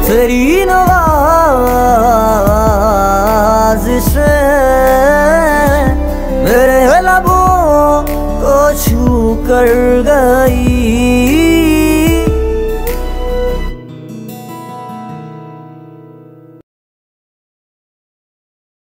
तेरी नवाज़िशें मेरे लबों को छू कर गई।